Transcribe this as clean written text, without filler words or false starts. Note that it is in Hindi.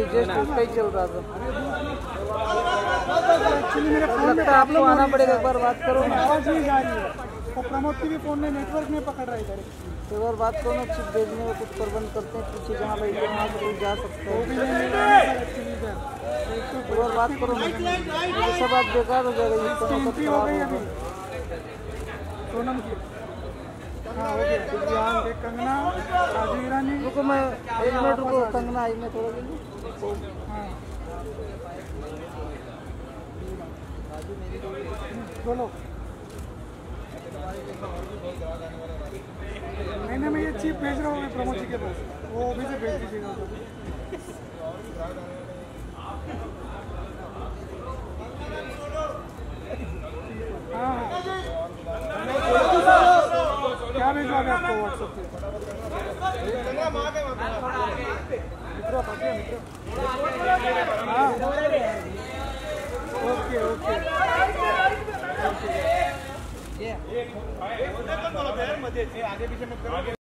जस्ट उसका ही चल रहा था। एक्चुअली मेरे फोन में आपको आना पड़ेगा, एक बार बात करो ना। आवाज नहीं जा रही है और प्रमोद की भी फोन में नेटवर्क नहीं पकड़ रहा है इधर। एक बार बात करो ना, चिप भेजने में कुछ प्रबंध करते हैं, पीछे जहाँ बैठे वहाँ से कोई जा सकता है। एक बार बात करो ना, सब बात बेकार हो जाएगा। हो गई अभी सोनम की। हाँ हो गया। कंगना, राजू ईरानी। रुको मैं 1 मिनट रुको, कंगना आई मैं थोड़ा हाँ बोलो। मैंने मैं ये चिप भेज रहा हूँ प्रमोद जी के पास, वो अभी से भेज दीजिएगा। हाँ क्या भेजो अभी आपको व्हाट्सएप पे? हाँ ओके ओके।